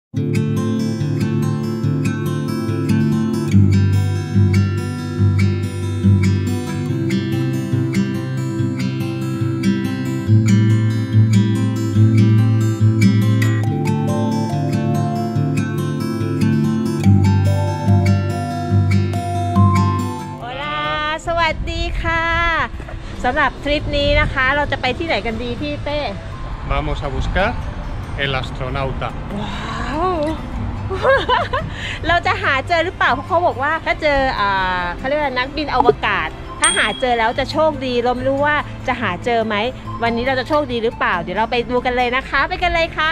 สวัสดีค่ะสำหรับทริปนี้นะคะเราจะไปที่ไหนกันดีพี่เป้ Vamos a buscar el astronauta ว้าว เราจะหาเจอหรือเปล่าเพราะเขาบอกว่าถ้าเจอเขาเรียกว่านักบินอวกาศถ้าหาเจอแล้วจะโชคดีเราไม่รู้ว่าจะหาเจอไหมวันนี้เราจะโชคดีหรือเปล่าเดี๋ยวเราไปดูกันเลยนะคะไปกันเลยค่ะ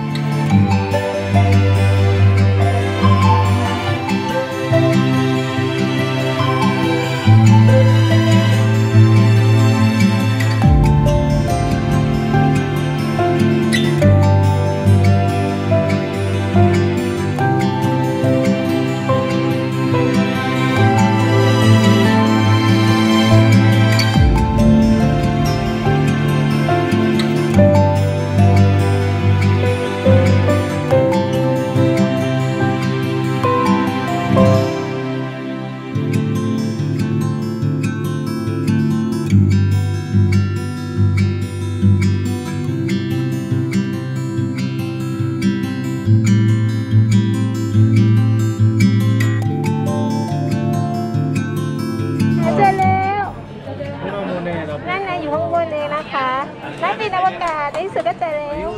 นั่นไงอยู่ข้างบนเลยนะคะนักบินอวกาศในที่สุดก็เจอแล้ว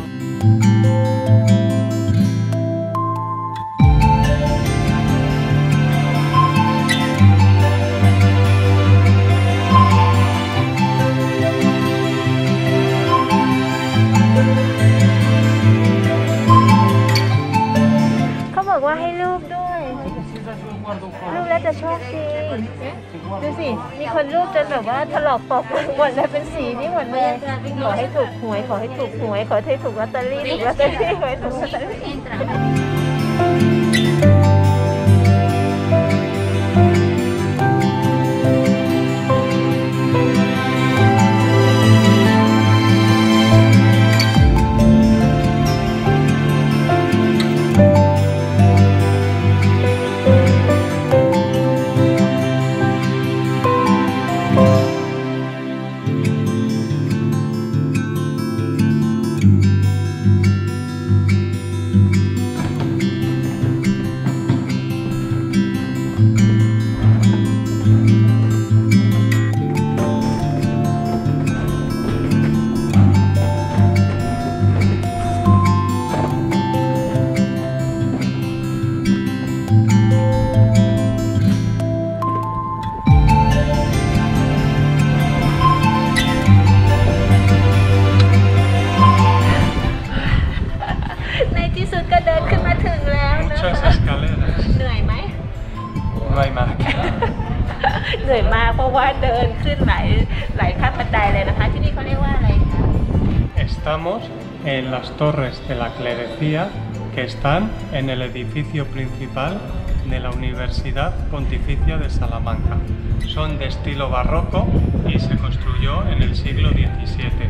เขาบอกว่าให้รูปด้วยรูปแล้วจะโชคดีดูสิมีคนรูปจนแบบว่าถลอกปอกหมดเลยเป็นสีนี้หมดเลยขอให้ถูกหวยขอให้ถูกหวยขอให้ถูกลอตเตอรี่ถูกลอตเตอรี่ขอให้ถูกลอตเตอรี่ก็เดินขึ้นมาถึงแล้วนะเหนื่อยไหม No hay más เหนื่อยมากเพราะว่าเดินขึ้นหลายขั้นบันไดเลยนะคะที่นี่เขาเรียกว่าอะไรคะ Estamos en las torres de la clerecía que están en el edificio principal de la Universidad Pontificia de Salamanca. Son de estilo barroco y se construyó en el siglo XVII.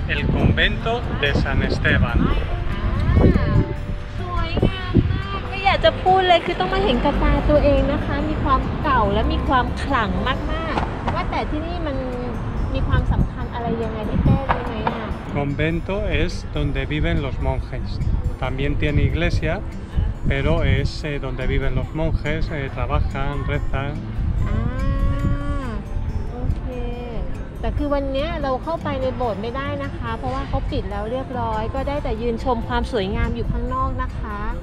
el convento de San Esteban. สวยงามมากไม่อยากจะพูดเลยคือต้องมาเห็นกับตาตัวเองนะคะมีความเก่าและมีความขลังมากๆว่าแต่ที่นี่มันมีความสำคัญอะไรยังไงพี่เต้รู้ไหมอ่ะ Convento es donde viven los monjes. También tiene iglesia, pero es donde viven los monjes, trabajan, rezan. โอเคแต่คือวันนี้เราเข้าไปในโบสถ์ไม่ได้นะคะเพราะว่าเขาปิดแล้วเรียบร้อยก็ได้แต่ยืนชมความสวยงามอยู่ข้างนอกนะคะ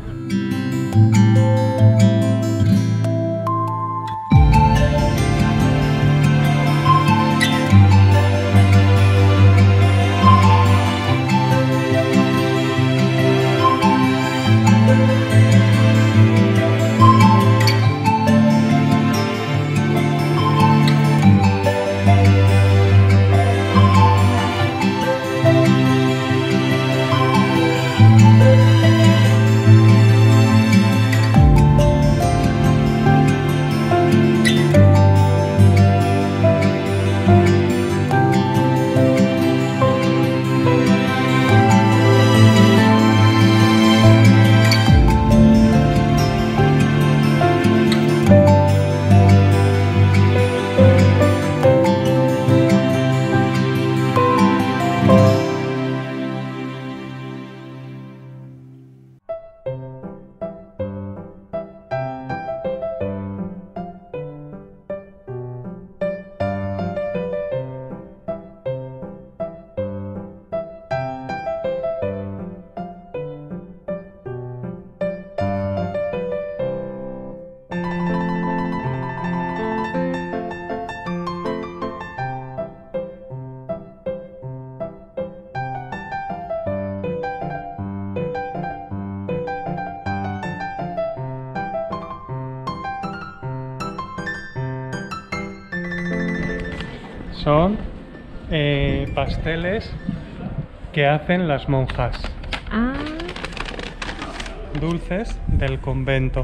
Son pasteles que hacen las monjas, อ่า dulces del convento,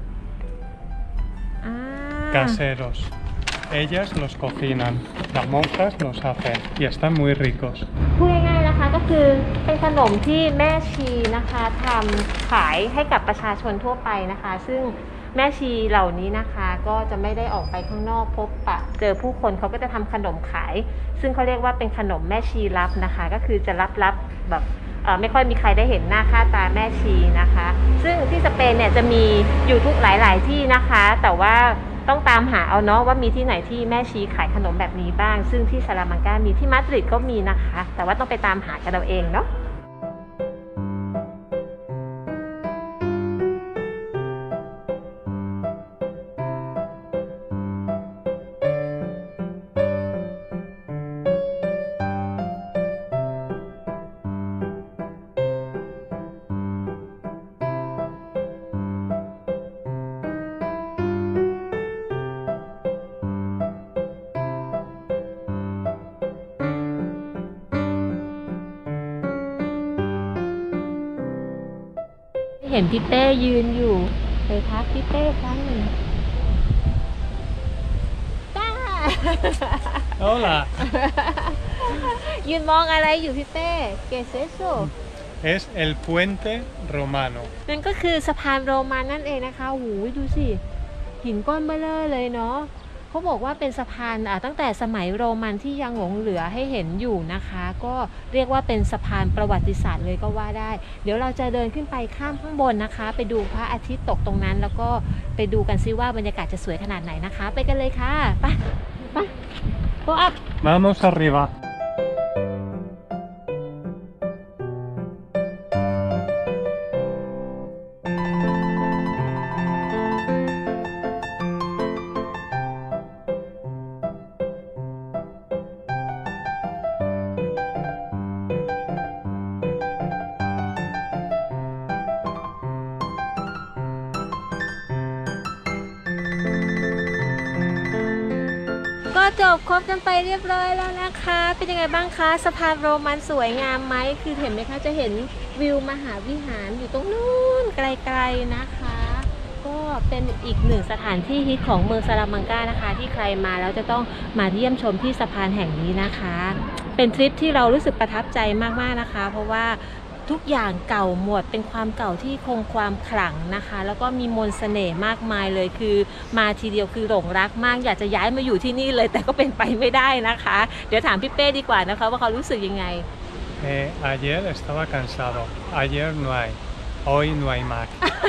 อ่า caseros. Ellas los cocinan, las monjas los hacen y están muy ricos. พูดง่ายๆนะคะก็คือเป็นขนมที่แม่ชีนะคะทำขายให้กับประชาชนทั่วไปนะคะ ซึ่งแม่ชีเหล่านี้นะคะก็จะไม่ได้ออกไปข้างนอกพบปะเจอผู้คนเขาก็จะทำขนมขาย ซึ่งเขาเรียกว่าเป็นขนมแม่ชีลับนะคะก็คือจะลับๆแบบไม่ค่อยมีใครได้เห็นหน้าค่าตาแม่ชีนะคะ ซึ่งที่สเปนเนี่ยจะมีอยู่ทุกหลายๆที่นะคะ แต่ว่าต้องตามหาเอาเนาะว่ามีที่ไหนที่แม่ชีขายขนมแบบนี้บ้าง ซึ่งที่ซาลามังกามีที่มาดริดก็มีนะคะ แต่ว่าต้องไปตามหากันเอาเองเนาะ เห็นพี่เป้ยืนอยู่ไปทักพี่เป้ครั้งหนึ่งต้า Hola. ยืนมองอะไรอยู่พี่เป้เกเซโซ Es el puente romano. นั่นก็คือสะพานโรมันนั่นเองนะคะหูยดูสิหินก้อนเบ้อเร่อเลยเนาะเขาบอกว่าเป็นสะพานตั้งแต่สมัยโรมันที่ยังหลงเหลือให้เห็นอยู่นะคะก็เรียกว่าเป็นสะพานประวัติศาสตร์เลยก็ว่าได้เดี๋ยวเราจะเดินขึ้นไปข้ามข้างบนนะคะไปดูพระอาทิตย์ตกตรงนั้นแล้วก็ไปดูกันซิว่าบรรยากาศจะสวยขนาดไหนนะคะไปกันเลยค่ะไป go up Vamos arriba. ก็จบครบกันไปเรียบร้อยแล้วนะคะเป็นยังไงบ้างคะสะพานโรมันสวยงามไหมคือเห็นไหมคะจะเห็นวิวมหาวิหารอยู่ตรงนู้นไกลๆนะคะก็เป็นอีกหนึ่งสถานที่ฮิตของเมืองซาลามังกานะคะที่ใครมาแล้วจะต้องมาเยี่ยมชมที่สะพานแห่งนี้นะคะเป็นทริปที่เรารู้สึกประทับใจมากๆนะคะเพราะว่าทุกอย่างเก่าหมดเป็นความเก่าที่คงความขลังนะคะแล้วก็มีมนต์เสน่ห์มากมายเลยคือมาทีเดียวคือหลงรักมากอยากจะย้ายมาอยู่ที่นี่เลยแต่ก็เป็นไปไม่ได้นะคะเดี๋ยวถามพี่เป้ดีกว่านะคะว่าเขารู้สึกยังไง Ayer estaba cansado. Ayer no hay. Hoy no hay más.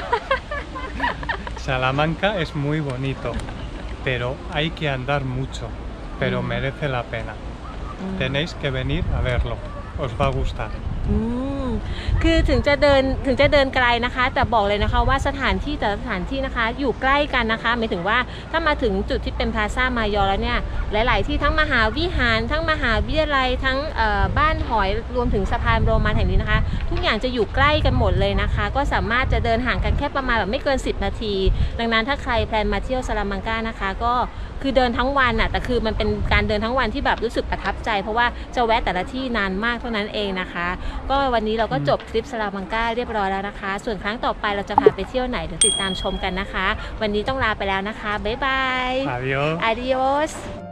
Salamanca es muy bonito, pero hay que andar mucho. Pero merece la pena. Tenéis que venir a verlo. Os va a gustar. คือถึงจะเดินไกลนะคะแต่บอกเลยนะคะว่าสถานที่แต่ละสถานที่นะคะอยู่ใกล้กันนะคะหมายถึงว่าถ้ามาถึงจุดที่เป็นพลาซ่ามายอแล้วเนี่ยหลายๆที่ทั้งมหาวิหารทั้งมหาวิทยาลัยทั้งบ้านหอยรวมถึงสะพานโรมันแห่งนี้นะคะทุกอย่างจะอยู่ใกล้กันหมดเลยนะคะก็สามารถจะเดินห่างกันแค่ประมาณแบบไม่เกิน10 นาทีดังนั้นถ้าใครแพลนมาเที่ยวซาลามังกานะคะก็คือเดินทั้งวันน่ะแต่คือมันเป็นการเดินทั้งวันที่แบบรู้สึกประทับใจเพราะว่าจะแวะแต่ละที่นานมากเท่านั้นเองนะคะก็วันนี้เราก็จบทริปซาลามังกาเรียบร้อยแล้วนะคะส่วนครั้งต่อไปเราจะพาไปเที่ยวไหนเดี๋ยวติดตามชมกันนะคะวันนี้ต้องลาไปแล้วนะคะบ๊ายบาย Adiós. Adiós